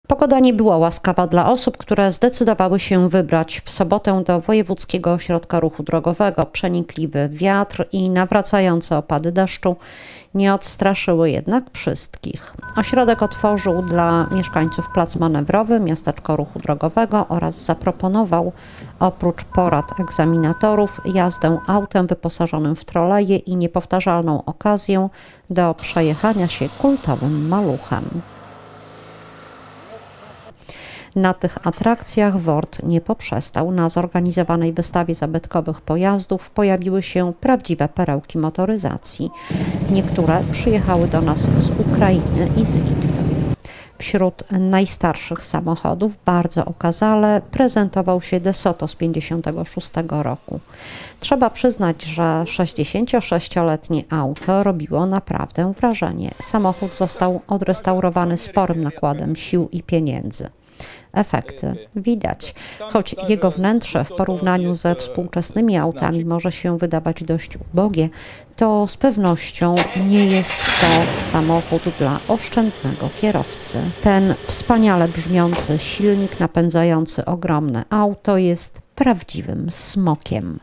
Pogoda nie była łaskawa dla osób, które zdecydowały się wybrać w sobotę do Wojewódzkiego Ośrodka Ruchu Drogowego. Przenikliwy wiatr i nawracające opady deszczu nie odstraszyły jednak wszystkich. Ośrodek otworzył dla mieszkańców plac manewrowy, miasteczko ruchu drogowego oraz zaproponował oprócz porad egzaminatorów jazdę autem wyposażonym w troleje i niepowtarzalną okazję do przejechania się kultowym maluchem. Na tych atrakcjach WORD nie poprzestał. Na zorganizowanej wystawie zabytkowych pojazdów pojawiły się prawdziwe perełki motoryzacji. Niektóre przyjechały do nas z Ukrainy i z Litwy. Wśród najstarszych samochodów bardzo okazale prezentował się DeSoto z 1956 roku. Trzeba przyznać, że 66-letnie auto robiło naprawdę wrażenie. Samochód został odrestaurowany sporym nakładem sił i pieniędzy. Efekty widać, choć jego wnętrze w porównaniu ze współczesnymi autami może się wydawać dość ubogie, to z pewnością nie jest to samochód dla oszczędnego kierowcy. Ten wspaniale brzmiący silnik napędzający ogromne auto jest prawdziwym smokiem.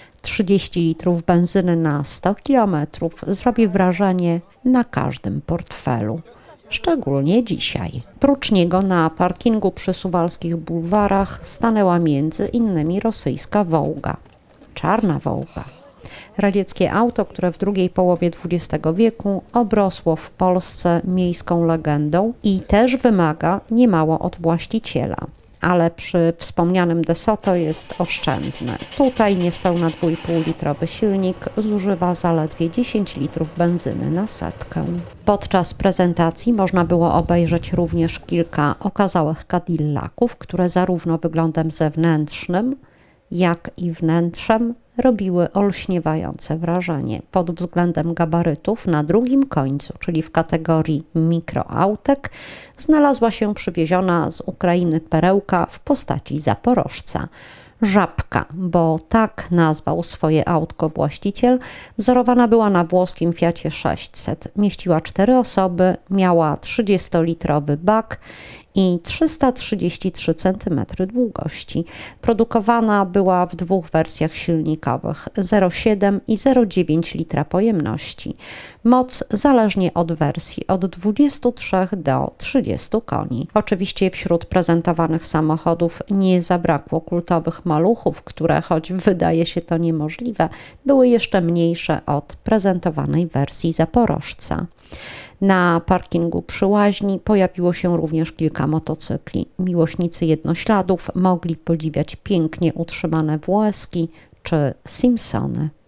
30 litrów benzyny na 100 km zrobi wrażenie na każdym portfelu. Szczególnie dzisiaj. Prócz niego na parkingu przy suwalskich bulwarach stanęła między innymi rosyjska Wołga, czarna Wołga. Radzieckie auto, które w drugiej połowie XX wieku obrosło w Polsce miejską legendą i też wymaga niemało od właściciela. Ale przy wspomnianym DeSoto jest oszczędne. Tutaj niespełna 2,5-litrowy silnik zużywa zaledwie 10 litrów benzyny na setkę. Podczas prezentacji można było obejrzeć również kilka okazałych Cadillaców, które zarówno wyglądem zewnętrznym, jak i wnętrzem robiły olśniewające wrażenie. Pod względem gabarytów na drugim końcu, czyli w kategorii mikroautek, znalazła się przywieziona z Ukrainy perełka w postaci Zaporożca. Żabka, bo tak nazwał swoje autko właściciel, wzorowana była na włoskim Fiacie 600. Mieściła 4 osoby, miała 30-litrowy bak i 333 cm długości. Produkowana była w 2 wersjach silnikowych 0,7 i 0,9 litra pojemności. Moc zależnie od wersji od 23 do 30 koni. Oczywiście wśród prezentowanych samochodów nie zabrakło kultowych maluchów, które, choć wydaje się to niemożliwe, były jeszcze mniejsze od prezentowanej wersji Zaporożca. Na parkingu przy łaźni pojawiło się również kilka motocykli. Miłośnicy jednośladów mogli podziwiać pięknie utrzymane WS-ki czy Simpsony.